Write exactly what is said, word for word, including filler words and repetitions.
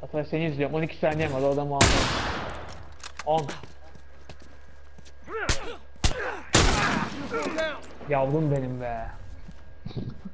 Hatta seni izliyorum. on iki saniyem var, o adamı aldım. on. Yavrum benim be.